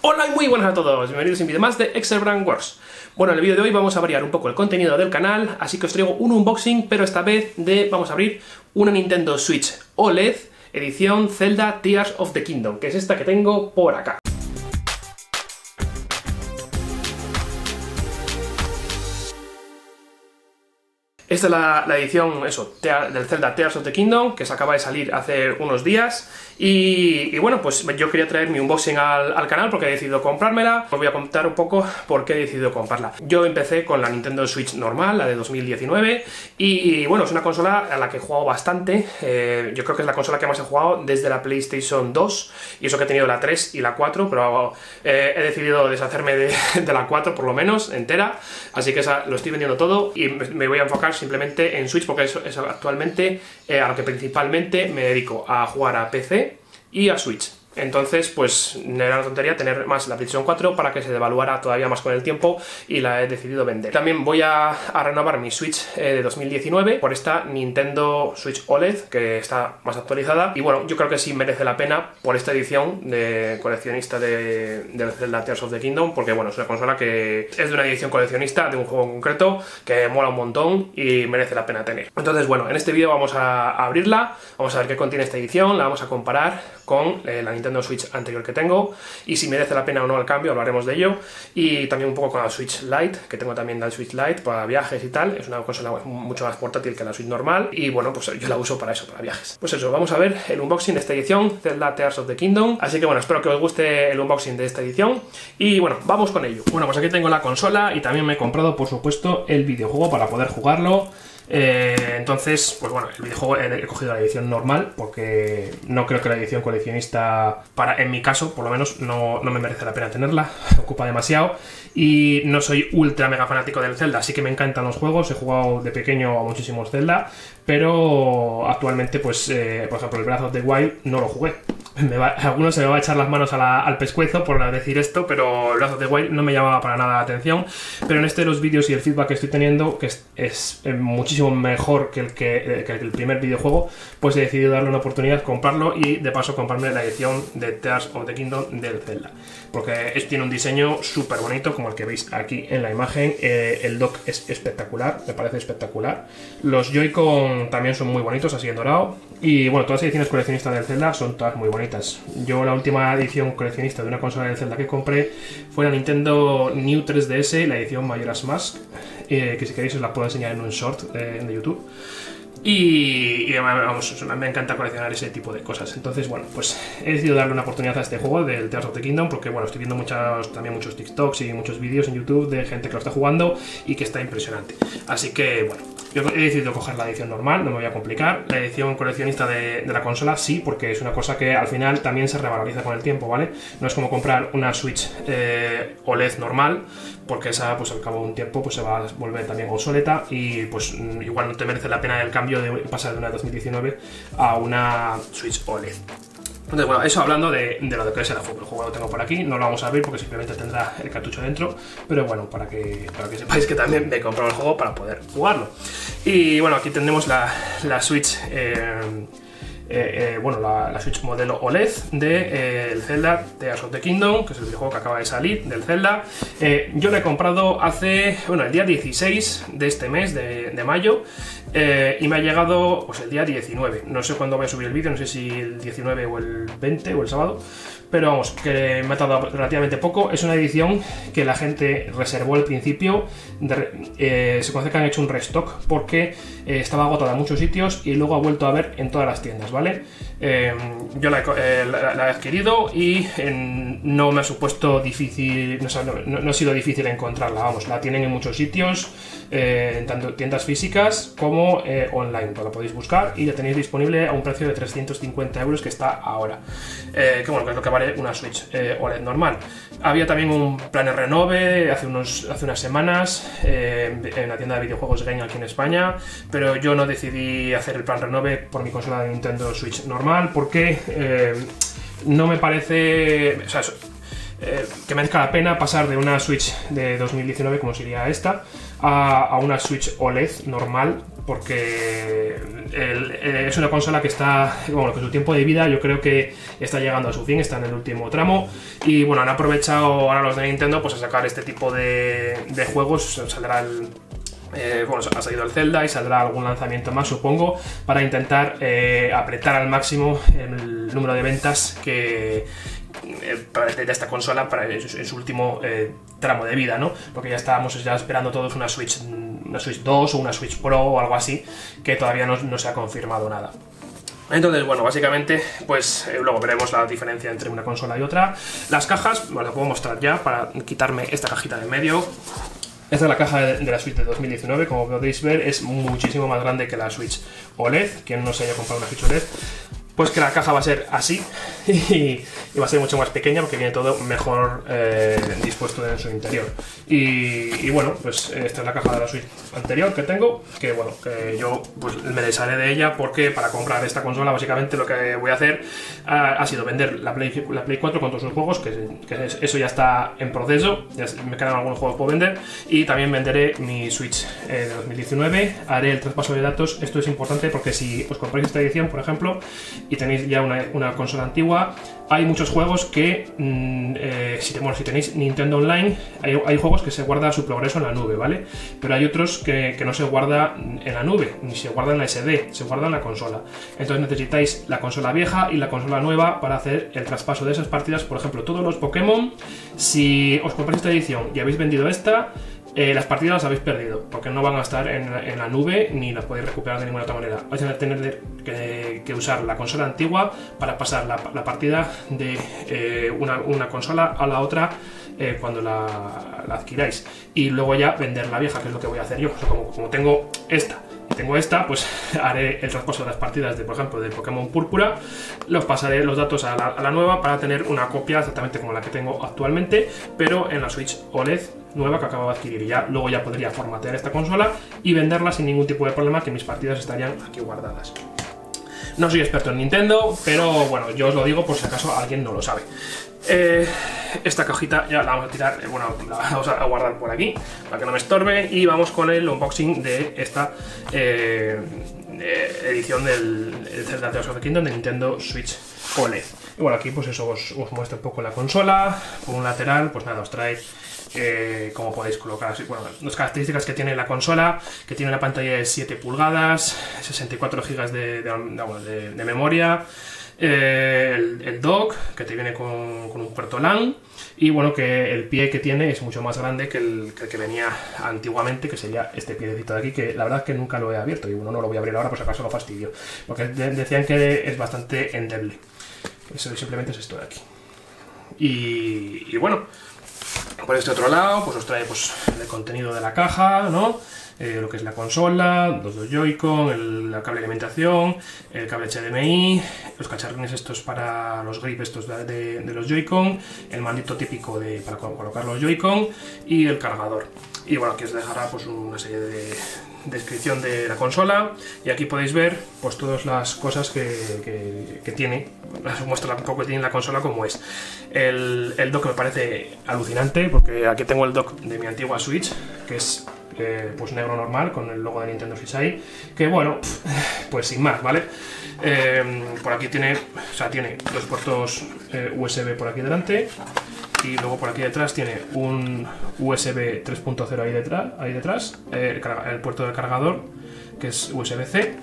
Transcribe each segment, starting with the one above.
Hola y muy buenas a todos, bienvenidos a un vídeo más de Excel Brand Wars. Bueno, en el vídeo de hoy vamos a variar un poco el contenido del canal, así que os traigo un unboxing, pero esta vez vamos a abrir una Nintendo Switch OLED edición Zelda Tears of the Kingdom, que es esta que tengo por acá. Esta es la edición del Zelda Tears of the Kingdom, que se acaba de salir hace unos días. Y bueno, pues yo quería traer mi unboxing al canal porque he decidido comprármela. Os voy a contar un poco por qué he decidido comprarla. Yo empecé con la Nintendo Switch normal, la de 2019, y bueno, es una consola a la que he jugado bastante. Yo creo que es la consola que más he jugado desde la PlayStation 2, y eso que he tenido la 3 y la 4, pero he decidido deshacerme de la 4 por lo menos, entera, así que esa lo estoy vendiendo todo y me voy a enfocar simplemente en Switch porque es actualmente a lo que principalmente me dedico, a jugar a PC y a Switch. Entonces, pues era una tontería tener más la PlayStation 4 para que se devaluara todavía más con el tiempo, y la he decidido vender. También voy a renovar mi Switch de 2019 por esta Nintendo Switch OLED, que está más actualizada, y bueno, yo creo que sí merece la pena por esta edición de coleccionista del Zelda Tears of the Kingdom, porque bueno, es una consola que es de una edición coleccionista de un juego en concreto que mola un montón y merece la pena tener. Entonces, bueno, en este vídeo vamos a abrirla, vamos a ver qué contiene esta edición, la vamos a comparar con la Nintendo Switch anterior que tengo, y si merece la pena o no el cambio, hablaremos de ello, y también un poco con la Switch Lite, que tengo también la Switch Lite para viajes y tal. Es una consola mucho más portátil que la Switch normal, y bueno, pues yo la uso para eso, para viajes. Pues eso, vamos a ver el unboxing de esta edición, Zelda Tears of the Kingdom, así que bueno, espero que os guste el unboxing de esta edición, y bueno, vamos con ello. Bueno, pues aquí tengo la consola, y también me he comprado, por supuesto, el videojuego para poder jugarlo. Entonces, pues bueno, el videojuego he cogido la edición normal porque no creo que la edición coleccionista, en mi caso, por lo menos, no me merece la pena tenerla, ocupa demasiado, y no soy ultra mega fanático del Zelda, así que me encantan los juegos, he jugado de pequeño a muchísimos Zelda, pero actualmente, pues, por ejemplo, el Breath of the Wild no lo jugué. Algunos se me va a echar las manos al pescuezo por decir esto, pero el Breath of the Wild no me llamaba para nada la atención. Pero en los vídeos y el feedback que estoy teniendo, que es muchísimo mejor que el primer videojuego, pues he decidido darle una oportunidad, comprarlo, y de paso comprarme la edición de Tears of the Kingdom del Zelda, porque tiene un diseño súper bonito, como el que veis aquí en la imagen. El dock es espectacular, me parece espectacular. Los Joy-Con también son muy bonitos, así en dorado. Y bueno, todas las ediciones coleccionistas del Zelda son todas muy bonitas. Yo la última edición coleccionista de una consola del Zelda que compré fue la Nintendo New 3DS, la edición Majora's Mask, que si queréis os la puedo enseñar en un short de YouTube. Y vamos, me encanta coleccionar ese tipo de cosas. Entonces, bueno, pues he decidido darle una oportunidad a este juego del Tears of the Kingdom, porque bueno, estoy viendo también muchos TikToks y muchos vídeos en YouTube de gente que lo está jugando y que está impresionante. Así que bueno, yo he decidido coger la edición normal, no me voy a complicar. La edición coleccionista de la consola sí, porque es una cosa que al final también se revaloriza con el tiempo, ¿vale? No es como comprar una Switch OLED normal, porque esa, pues al cabo de un tiempo, pues se va a volver también obsoleta, y pues igual no te merece la pena el cambio de pasar de una 2019 a una Switch OLED. Entonces, bueno, eso hablando de lo que es el juego. El juego lo tengo por aquí, no lo vamos a abrir porque simplemente tendrá el cartucho dentro, pero bueno, para que sepáis que también me he comprado el juego para poder jugarlo. Y bueno, aquí tenemos la Switch, la Switch modelo OLED de el Zelda Tears of the Kingdom, que es el videojuego que acaba de salir del Zelda. Yo lo he comprado el día 16 de este mes, de mayo, y me ha llegado pues el día 19. No sé cuándo voy a subir el vídeo, no sé si el 19 o el 20 o el sábado, pero vamos, que me ha tardado relativamente poco. Es una edición que la gente reservó al principio, se conoce que han hecho un restock porque estaba agotada en muchos sitios y luego ha vuelto a ver en todas las tiendas, ¿vale? Yo la he adquirido y no me ha supuesto difícil, no ha sido difícil encontrarla, vamos, la tienen en muchos sitios, tanto tiendas físicas como online, la podéis buscar y la tenéis disponible a un precio de 350 euros que está ahora, que bueno, que es lo que vale una Switch OLED normal. Había también un plan renove hace unas semanas en la tienda de videojuegos Game aquí en España, pero yo no decidí hacer el plan renove por mi consola de Nintendo Switch normal porque no me parece, que merezca la pena pasar de una Switch de 2019, como sería esta, a una Switch OLED normal, porque es una consola que está, bueno, que su tiempo de vida yo creo que está llegando a su fin, está en el último tramo, y bueno, han aprovechado ahora los de Nintendo pues a sacar este tipo de juegos. Saldrá bueno, ha salido el Zelda y saldrá algún lanzamiento más, supongo, para intentar apretar al máximo el número de ventas que de esta consola en su último tramo de vida, ¿no? Porque ya estábamos esperando todos una Switch 2 o una Switch Pro o algo así, que todavía no se ha confirmado nada. Entonces, bueno, básicamente, pues luego veremos la diferencia entre una consola y otra. Las cajas, bueno, las puedo mostrar ya para quitarme esta cajita de en medio. Esta es la caja de la Switch de 2019, como podéis ver es muchísimo más grande que la Switch OLED. Quien no se haya comprado una Switch OLED, pues que la caja va a ser así y va a ser mucho más pequeña porque viene todo mejor dispuesto en su interior. Y bueno, pues esta es la caja de la Switch anterior que tengo, que bueno, que yo pues me desharé de ella porque para comprar esta consola básicamente lo que voy a hacer ha sido vender la Play 4 con todos sus juegos, que eso ya está en proceso, ya me quedan algunos juegos por vender, y también venderé mi Switch de 2019, haré el traspaso de datos. Esto es importante porque si os compráis esta edición, por ejemplo, y tenéis ya una consola antigua, hay muchos juegos que, si tenéis Nintendo Online, hay juegos que se guarda su progreso en la nube, ¿vale? Pero hay otros que no se guarda en la nube, ni se guarda en la SD, se guarda en la consola. Entonces necesitáis la consola vieja y la consola nueva para hacer el traspaso de esas partidas. Por ejemplo, todos los Pokémon, si os compráis esta edición y habéis vendido esta, las partidas las habéis perdido, porque no van a estar en la nube ni las podéis recuperar de ninguna otra manera. Vais a tener que usar la consola antigua para pasar la partida de una consola a la otra cuando la adquiráis, y luego ya vender la vieja, que es lo que voy a hacer yo. O sea, como tengo esta, pues haré el traspaso de las partidas por ejemplo, de Pokémon Púrpura, los pasaré los datos a la nueva para tener una copia exactamente como la que tengo actualmente, pero en la Switch OLED nueva que acabo de adquirir, y ya luego ya podría formatear esta consola y venderla sin ningún tipo de problema, que mis partidas estarían aquí guardadas. No soy experto en Nintendo, pero bueno, yo os lo digo por si acaso alguien no lo sabe. Esta cajita ya la vamos a tirar, bueno, la vamos a guardar por aquí para que no me estorbe, y vamos con el unboxing de esta edición del Zelda Tears of the Kingdom de Nintendo Switch OLED. Y bueno, aquí pues eso os muestro un poco la consola. Por un lateral, pues nada, os trae cómo podéis colocar, bueno, las características que tiene la consola, que tiene una pantalla de 7 pulgadas, 64 GB de memoria, el dock, que te viene con un puerto LAN, y bueno, que el pie que tiene es mucho más grande que el que venía antiguamente, que sería este piecito de aquí, que la verdad es que nunca lo he abierto, y bueno, no lo voy a abrir ahora por si acaso lo fastidio, porque decían que es bastante endeble. Eso simplemente es esto de aquí. Y bueno, por este otro lado, pues os trae pues el contenido de la caja, ¿no? Lo que es la consola, los dos Joy-Con, el cable de alimentación, el cable HDMI, los cacharrines estos para los grips estos de los Joy-Con, el mandito típico para colocar los Joy-Con y el cargador. Y bueno, aquí os dejará pues una serie de descripción de la consola, y aquí podéis ver pues todas las cosas que tiene. Os muestro un poco que tiene la consola como es. El dock me parece alucinante, porque aquí tengo el dock de mi antigua Switch, que es pues negro normal con el logo de Nintendo Switch ahí, que bueno, pues sin más, ¿vale? Por aquí tiene dos puertos USB por aquí delante, y luego por aquí detrás tiene un USB 3.0 ahí detrás, el puerto de cargador, que es USB-C,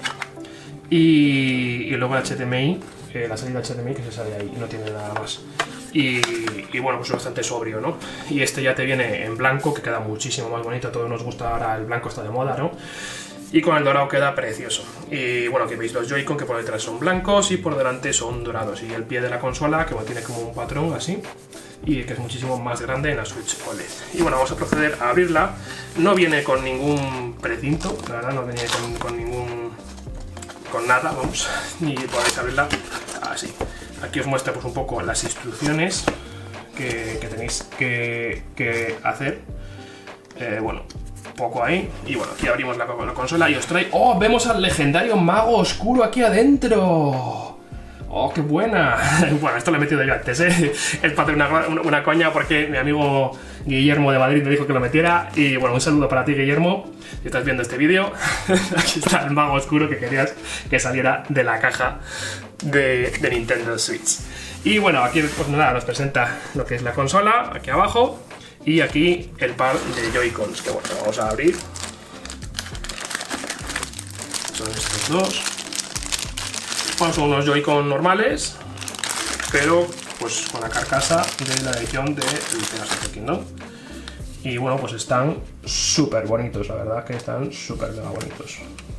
y luego el HDMI, la salida HDMI que se sale ahí, y no tiene nada más. Y bueno, pues es bastante sobrio, ¿no? Y este ya te viene en blanco, que queda muchísimo más bonito. A todos nos gusta ahora, el blanco está de moda, ¿no? Y con el dorado queda precioso. Y bueno, aquí veis los Joy-Con, que por detrás son blancos y por delante son dorados. Y el pie de la consola, que tiene como un patrón así, y que es muchísimo más grande en la Switch OLED. Y bueno, vamos a proceder a abrirla. No viene con ningún precinto, la verdad, no viene con nada, vamos. Y podéis abrirla así. Aquí os muestra pues un poco las instrucciones que tenéis que hacer. Bueno, poco ahí. Y bueno, aquí abrimos la consola y os trae... ¡Oh! Vemos al legendario mago oscuro aquí adentro. ¡Oh, qué buena! Bueno, esto lo he metido yo antes, ¿eh? Es para hacer una coña porque mi amigo Guillermo de Madrid me dijo que lo metiera. Y bueno, un saludo para ti, Guillermo, si estás viendo este vídeo. Aquí está el mago oscuro que querías que saliera de la caja de Nintendo Switch. Y bueno, aquí pues nada, nos presenta lo que es la consola, aquí abajo. Y aquí el par de Joy-Cons, que bueno, vamos a abrir. Son estos dos. Bueno, son unos Joy-Con normales, pero pues con la carcasa de la edición de Tears of the Kingdom. Y bueno, pues están súper bonitos, la verdad que están súper mega bonitos.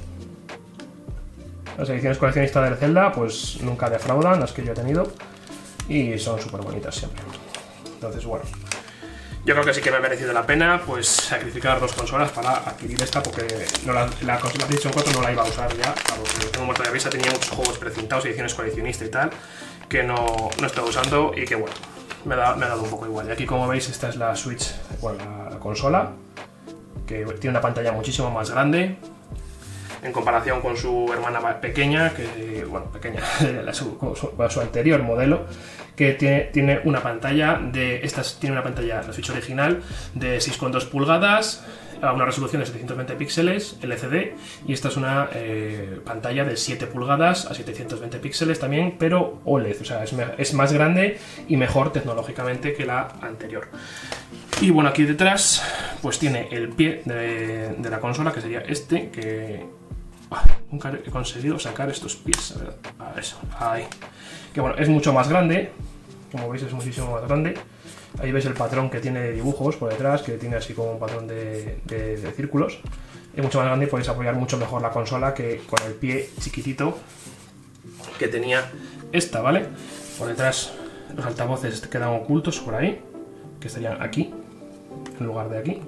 Las ediciones coleccionistas del Zelda pues nunca defraudan, las que yo he tenido, y son súper bonitas siempre. Entonces bueno, yo creo que sí que me ha merecido la pena pues sacrificar dos consolas para adquirir esta, porque no la consola PlayStation 4 no la iba a usar ya, porque tengo muerto de risa, tenía muchos juegos precintados, ediciones coleccionistas y tal, que no estaba usando y que bueno, me ha dado un poco igual. Y aquí, como veis, esta es la Switch, bueno, la consola, que tiene una pantalla muchísimo más grande en comparación con su hermana pequeña, que, bueno, pequeña, su anterior modelo, que tiene una pantalla de, tiene una pantalla, la Switch original, de 6,2 pulgadas, a una resolución de 720 píxeles LCD, y esta es una pantalla de 7 pulgadas a 720 píxeles también, pero OLED, o sea, es más grande y mejor tecnológicamente que la anterior. Y bueno, aquí detrás pues tiene el pie de la consola, que sería este, que nunca he conseguido sacar estos pies, a eso, ahí. Que bueno, es mucho más grande, como veis es muchísimo más grande. Ahí veis el patrón que tiene de dibujos por detrás, que tiene así como un patrón de círculos. Es mucho más grande y podéis apoyar mucho mejor la consola que con el pie chiquitito que tenía esta, ¿vale? Por detrás los altavoces quedan ocultos por ahí, que estarían aquí, en lugar de aquí.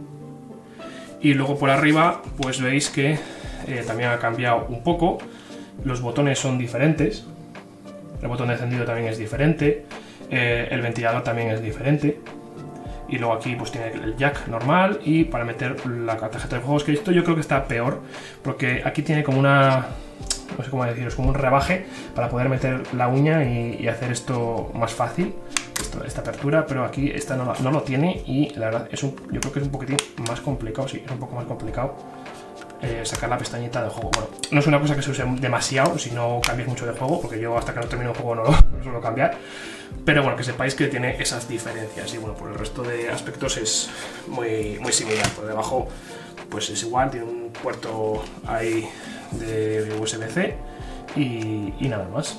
Y luego por arriba, pues veis que también ha cambiado un poco. Los botones son diferentes. El botón de encendido también es diferente. El ventilador también es diferente. Y luego aquí pues tiene el jack normal y para meter la tarjeta de juegos, que esto yo creo que está peor, porque aquí tiene como una, no sé cómo deciros, como un rebaje para poder meter la uña y hacer esto más fácil, esta apertura, pero aquí esta no lo tiene, y la verdad yo creo que es un poquitín más complicado, sí, es un poco más complicado sacar la pestañita de juego. Bueno, no es una cosa que se use demasiado si no cambias mucho de juego, porque yo hasta que no termino el juego no lo suelo cambiar, pero bueno, que sepáis que tiene esas diferencias. Y bueno, por el resto de aspectos es muy similar. Por debajo pues es igual, tiene un puerto ahí de USB-C y nada más.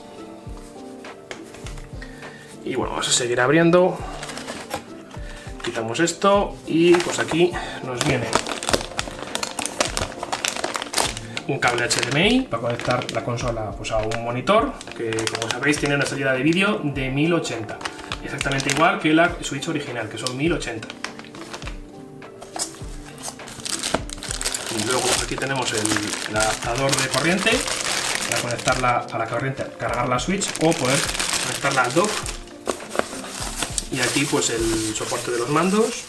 Y bueno, vamos a seguir abriendo. Quitamos esto y pues aquí nos viene un cable HDMI para conectar la consola pues a un monitor, que como sabéis tiene una salida de vídeo de 1080, exactamente igual que la Switch original, que son 1080. Y luego aquí tenemos el adaptador de corriente para conectarla a la corriente, cargar la Switch o poder conectarla al dock. Y aquí pues el soporte de los mandos,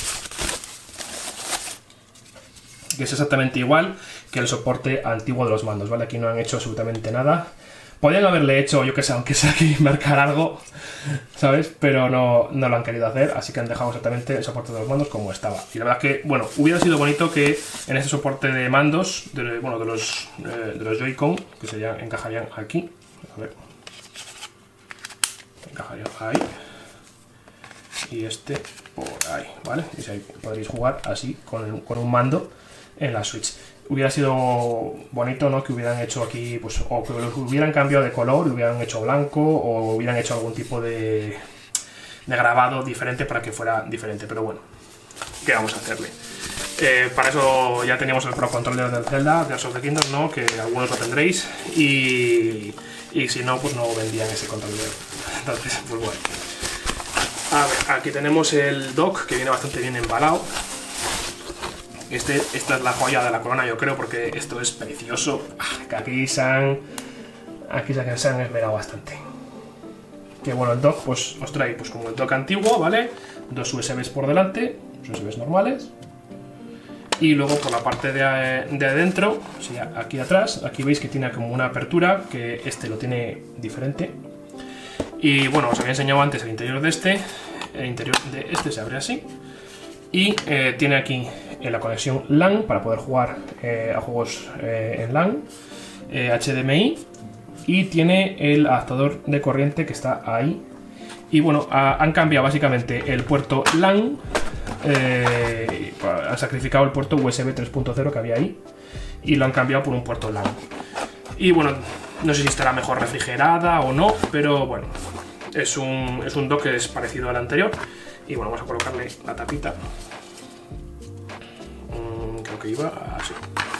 que es exactamente igual que el soporte antiguo de los mandos, ¿vale? Aquí no han hecho absolutamente nada. Podrían haberle hecho, yo que sé, aunque sea aquí marcar algo, ¿sabes? Pero no lo han querido hacer, así que han dejado exactamente el soporte de los mandos como estaba. Y la verdad que, bueno, hubiera sido bonito que en este soporte de mandos, de los Joy-Con, que encajarían aquí, a ver, encajarían ahí, y este por ahí, ¿vale? Y ahí podréis jugar así con un mando en la Switch. Hubiera sido bonito, ¿no?, que hubieran hecho aquí, pues, o que los hubieran cambiado de color, lo hubieran hecho blanco, o hubieran hecho algún tipo de grabado diferente para que fuera diferente, pero bueno, ¿qué vamos a hacerle? Para eso ya teníamos el Pro Controller del Zelda, Tears of the Kingdom, ¿no?, que algunos lo tendréis, y si no, pues no vendían ese controller. Entonces, pues bueno. A ver, aquí tenemos el dock, que viene bastante bien embalado. Esta es la joya de la corona, yo creo, porque esto es precioso. Que aquí se han esmerado bastante. Que bueno, el dock pues os trae pues como el dock antiguo, ¿vale? Dos USBs por delante, los USBs normales. Y luego por la parte de adentro, o sea, aquí atrás, aquí veis que tiene como una apertura, que este lo tiene diferente. Y bueno, os había enseñado antes el interior de este. El interior de este se abre así. Y tiene aquí la conexión LAN para poder jugar a juegos en LAN, HDMI, y tiene el adaptador de corriente que está ahí. Y bueno, han cambiado básicamente el puerto LAN, han sacrificado el puerto USB 3.0 que había ahí y lo han cambiado por un puerto LAN. Y bueno, no sé si estará mejor refrigerada o no, pero bueno, es un dock que es parecido al anterior. Y bueno, vamos a colocarle la tapita. Creo que iba así.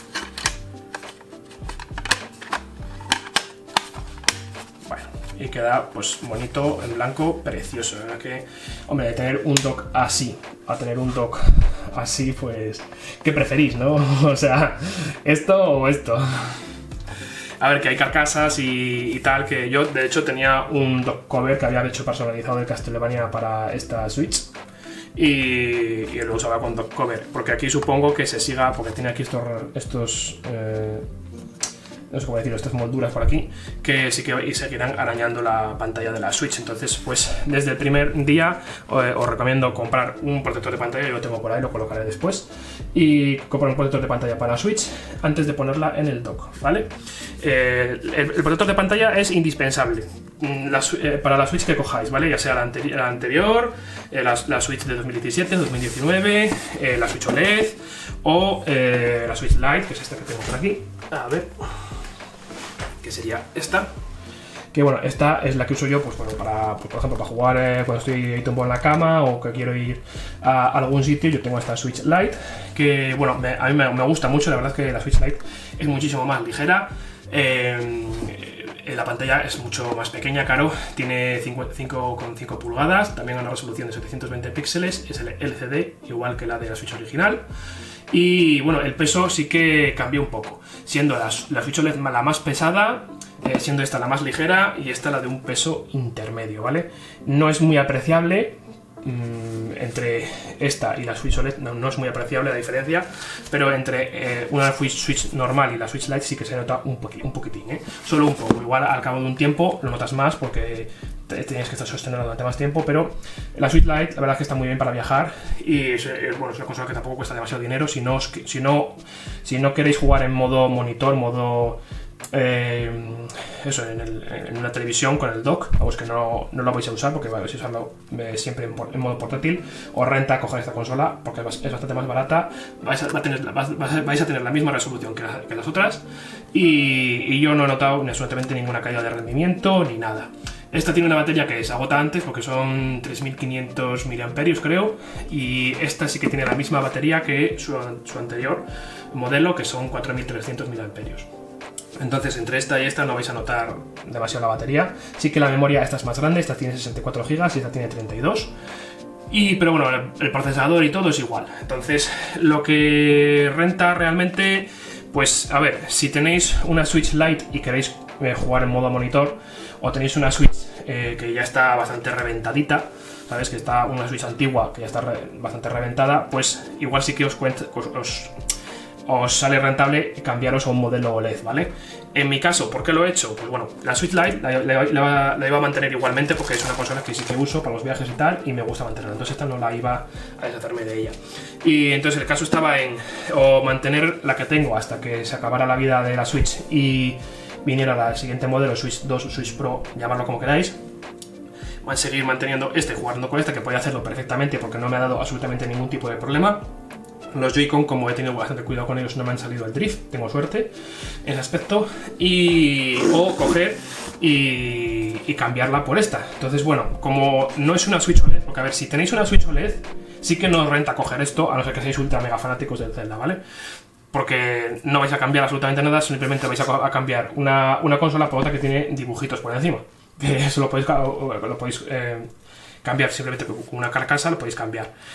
Bueno, y queda pues bonito, en blanco, precioso. La verdad que, hombre, de tener un dock así a tener un dock así, pues, ¿qué preferís, no? O sea, ¿esto o esto? A ver, que hay carcasas y tal, que yo de hecho tenía un dock cover que había hecho personalizado de Castlevania para esta Switch y lo usaba con dock cover, porque aquí supongo que se siga, porque tiene aquí estos no sé cómo decirlo, estas molduras por aquí, que sí que seguirán arañando la pantalla de la Switch. Entonces, pues desde el primer día os recomiendo comprar un protector de pantalla, yo lo tengo por ahí, lo colocaré después, y comprar un protector de pantalla para la Switch antes de ponerla en el dock, ¿vale? El protector de pantalla es indispensable para la Switch que cojáis, ¿vale? Ya sea la anterior, la Switch de 2017, 2019, la Switch OLED o la Switch Lite, que es esta que tengo por aquí. A ver, que sería esta, que bueno, esta es la que uso yo, pues bueno, para, por ejemplo, para jugar cuando estoy tumbo en la cama o que quiero ir a algún sitio. Yo tengo esta Switch Lite, que bueno, a mí me gusta mucho, la verdad es que la Switch Lite es muchísimo más ligera. La pantalla es mucho más pequeña, claro, tiene 5,5 pulgadas, también a una resolución de 720 píxeles, es el LCD, igual que la de la Switch original. Y bueno, el peso sí que cambió un poco, siendo la Switch OLED la más pesada, siendo esta la más ligera y esta la de un peso intermedio, ¿vale? No es muy apreciable entre esta y la Switch OLED, no es muy apreciable la diferencia, pero entre una Switch normal y la Switch Lite sí que se nota un poquitín, ¿eh? Solo un poco, igual al cabo de un tiempo lo notas más porque tienes que estar sosteniendo durante más tiempo, pero la Switch Lite la verdad es que está muy bien para viajar y bueno, es una consola que tampoco cuesta demasiado dinero si no queréis jugar en modo monitor, modo eso, en una televisión con el dock, vamos, que no lo vais a usar porque vais a usarlo siempre en modo portátil. Os renta coger esta consola porque es bastante más barata, vais a tener la misma resolución que las otras y yo no he notado absolutamente ninguna caída de rendimiento ni nada. Esta tiene una batería que se agota antes porque son 3500 mAh creo, y esta sí que tiene la misma batería que su anterior modelo, que son 4300 mAh. Entonces entre esta y esta no vais a notar demasiado la batería. Sí que la memoria esta es más grande, esta tiene 64 GB y esta tiene 32. Pero bueno, el procesador y todo es igual. Entonces lo que renta realmente, pues a ver, si tenéis una Switch Lite y queréis jugar en modo monitor, o tenéis una Switch que ya está bastante reventadita, sabes que está una Switch antigua que ya está bastante reventada, pues igual sí que os sale rentable cambiaros a un modelo OLED, ¿vale? En mi caso, ¿por qué lo he hecho? Pues bueno, la Switch Lite la iba a mantener igualmente porque es una consola que sí que uso para los viajes y tal, y me gusta mantenerla, entonces esta no la iba a deshacerme de ella. Y entonces el caso estaba en o mantener la que tengo hasta que se acabara la vida de la Switch y viniera la siguiente modelo, Switch 2, Switch Pro, llamarlo como queráis. Van a seguir manteniendo jugando con esta, que podía hacerlo perfectamente porque no me ha dado absolutamente ningún tipo de problema. Los Joy-Con, como he tenido bastante cuidado con ellos, no me han salido el drift, tengo suerte en ese aspecto, o coger y cambiarla por esta. Entonces bueno, como no es una Switch OLED, porque a ver, si tenéis una Switch OLED, sí que no os renta coger esto, a no ser que seáis ultra mega fanáticos del Zelda, ¿vale? Porque no vais a cambiar absolutamente nada, simplemente vais a cambiar una consola por otra que tiene dibujitos por encima. Que eso lo podéis cambiar simplemente con una carcasa, lo podéis cambiar.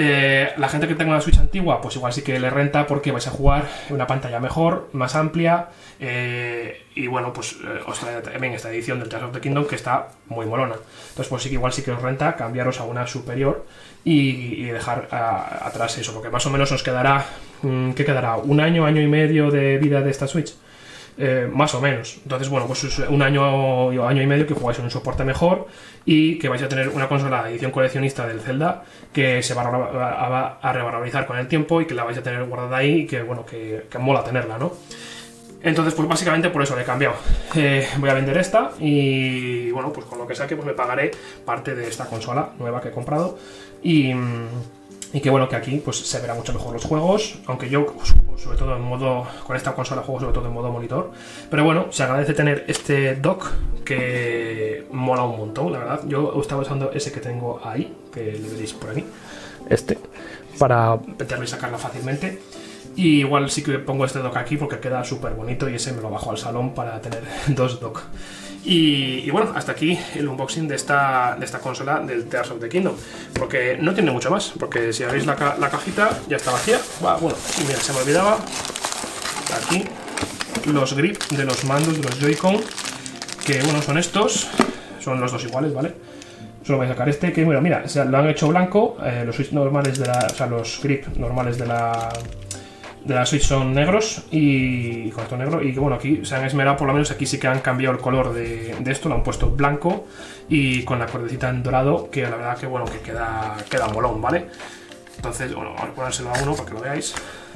La gente que tenga una Switch antigua, pues igual sí que le renta porque vais a jugar en una pantalla mejor, más amplia, y bueno, pues os trae también esta edición del Tears of the Kingdom que está muy molona. Entonces pues sí que igual sí que os renta cambiaros a una superior y dejar atrás eso, porque más o menos os quedará, ¿qué quedará? ¿Un año, año y medio de vida de esta Switch? Más o menos. Entonces, bueno, pues es un año y medio que jugáis en un soporte mejor y que vais a tener una consola de edición coleccionista del Zelda que se va a revalorizar con el tiempo y que la vais a tener guardada ahí y que, bueno, que mola tenerla, ¿no? Entonces, pues básicamente por eso le he cambiado. Voy a vender esta y, bueno, pues con lo que saque pues me pagaré parte de esta consola nueva que he comprado y que bueno, que aquí pues se verá mucho mejor los juegos, aunque yo juego sobre todo en modo, con esta consola juego sobre todo en modo monitor, pero bueno, se agradece tener este dock que mola un montón, la verdad. Yo estaba usando ese que tengo ahí, que le veréis por aquí, para meterlo y sacarla fácilmente. Y igual sí que pongo este dock aquí porque queda súper bonito y ese me lo bajo al salón para tener dos dock. Y bueno, hasta aquí el unboxing de esta consola del Tears of the Kingdom, porque no tiene mucho más, porque si abrís la cajita ya está vacía. Bueno, y mira, se me olvidaba, aquí los grip de los mandos de los Joy-Con, que bueno, son estos, son los dos iguales, ¿vale? Solo voy a sacar este, que bueno, mira, lo han hecho blanco, los switch normales los grip normales de la Switch son negros y con esto negro, y que bueno, aquí se han esmerado, por lo menos aquí sí que han cambiado el color de esto, lo han puesto blanco y con la cuerdecita en dorado, que la verdad que bueno, que queda molón, ¿vale? Entonces, bueno, vamos a ponérselo a uno para que lo veáis.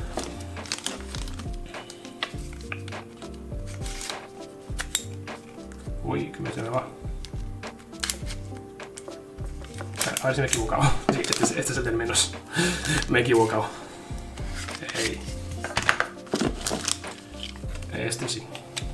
Uy, que se me va. A ver si me he equivocado. Sí, este es el del menos. Me he equivocado. Este sí.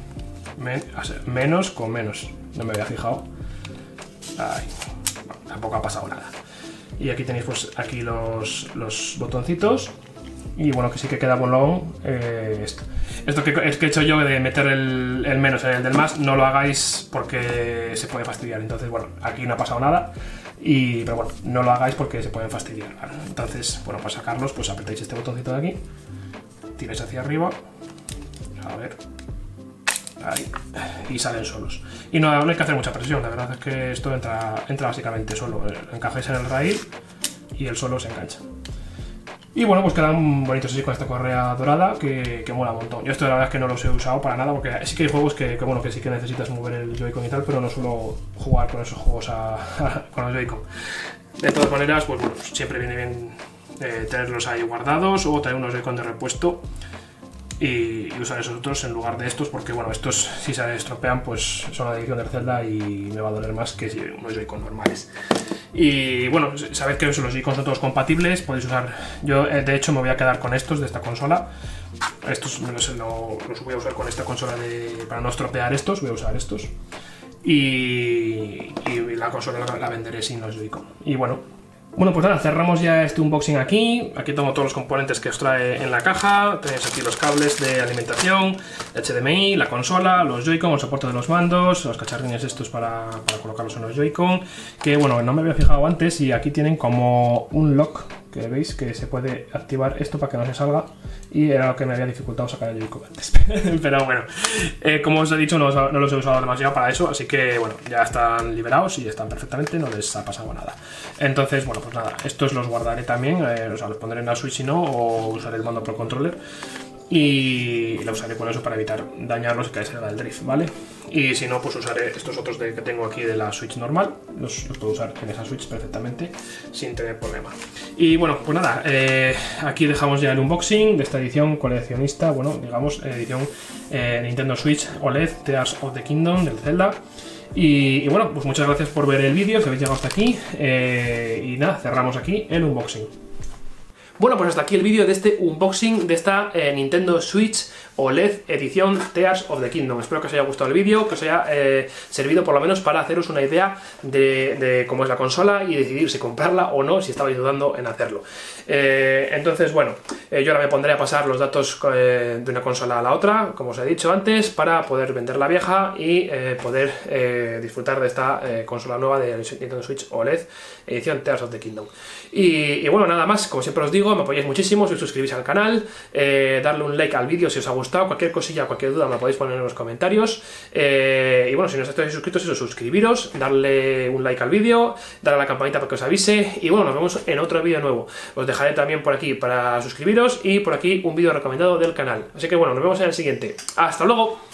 Menos con menos. No me había fijado. Ay, bueno, tampoco ha pasado nada. Y aquí tenéis pues aquí los botoncitos. Y bueno, que sí que queda bolón esto que he hecho yo de meter el menos en el del más, no lo hagáis porque se puede fastidiar. Entonces, bueno, aquí no ha pasado nada. Pero bueno, no lo hagáis porque se pueden fastidiar, ¿vale? Entonces, bueno, para sacarlos, pues apretáis este botoncito de aquí, tiráis hacia arriba, a ver, ahí, y salen solos. Y no hay que hacer mucha presión, la verdad es que esto entra básicamente solo. Encajáis en el rail y el solo se engancha. Y bueno, pues quedan bonitos así con esta correa dorada que mola un montón. Yo esto la verdad es que no los he usado para nada, porque sí que hay juegos que bueno, que sí que necesitas mover el Joy-Con y tal, pero no suelo jugar con esos juegos con el Joy-Con. De todas maneras, pues bueno, siempre viene bien tenerlos ahí guardados o traer unos Joy-Con de repuesto y usar esos otros en lugar de estos, porque bueno, estos si se estropean pues son la edición del Zelda y me va a doler más que unos Joy-Con normales. Y bueno, sabed que los Joy-Con son todos compatibles, podéis usar. Yo de hecho me voy a quedar con estos de esta consola. Estos los voy a usar con esta consola para no estropear estos, voy a usar estos. Y la consola la venderé sin los Joy-Con. Y bueno, pues nada, cerramos ya este unboxing aquí. Aquí tengo todos los componentes que os trae en la caja. Tenéis aquí los cables de alimentación, HDMI, la consola, los Joy-Con, el soporte de los mandos, los cacharrines estos para colocarlos en los Joy-Con. Que bueno, no me había fijado antes y aquí tienen como un lock, que veis que se puede activar esto para que no se salga, y era lo que me había dificultado sacar el Joy-Con antes. Pero bueno, como os he dicho, no los he usado demasiado para eso, así que bueno, ya están liberados y están perfectamente, no les ha pasado nada. Entonces, bueno, pues nada, estos los guardaré también, o sea, los pondré en la Switch si no, o usaré el mando Pro Controller y la usaré con eso para evitar dañarlos y que se haga el drift, ¿vale? Y si no, pues usaré estos otros que tengo aquí de la Switch normal, los puedo usar en esa Switch perfectamente sin tener problema. Y bueno, pues nada, aquí dejamos ya el unboxing de esta edición coleccionista, bueno, digamos, edición Nintendo Switch OLED Tears of the Kingdom del Zelda. Y bueno, pues muchas gracias por ver el vídeo, si habéis llegado hasta aquí, y nada, cerramos aquí el unboxing. Bueno, pues hasta aquí el vídeo de este unboxing de esta Nintendo Switch OLED edición Tears of the Kingdom. Espero que os haya gustado el vídeo, que os haya servido por lo menos para haceros una idea de cómo es la consola y decidir si comprarla o no, si estabais dudando en hacerlo. Entonces, bueno, yo ahora me pondré a pasar los datos de una consola a la otra, como os he dicho antes, para poder vender la vieja y poder disfrutar de esta consola nueva de Nintendo Switch OLED edición Tears of the Kingdom. Y bueno, nada más, como siempre os digo, me apoyáis muchísimo si os suscribís al canal, darle un like al vídeo si os ha gustado, cualquier cosilla, cualquier duda me podéis poner en los comentarios, y bueno, si no estáis suscritos, eso, suscribiros, darle un like al vídeo, darle a la campanita para que os avise, y bueno, nos vemos en otro vídeo nuevo. Os dejaré también por aquí para suscribiros y por aquí un vídeo recomendado del canal. Así que bueno, nos vemos en el siguiente. ¡Hasta luego!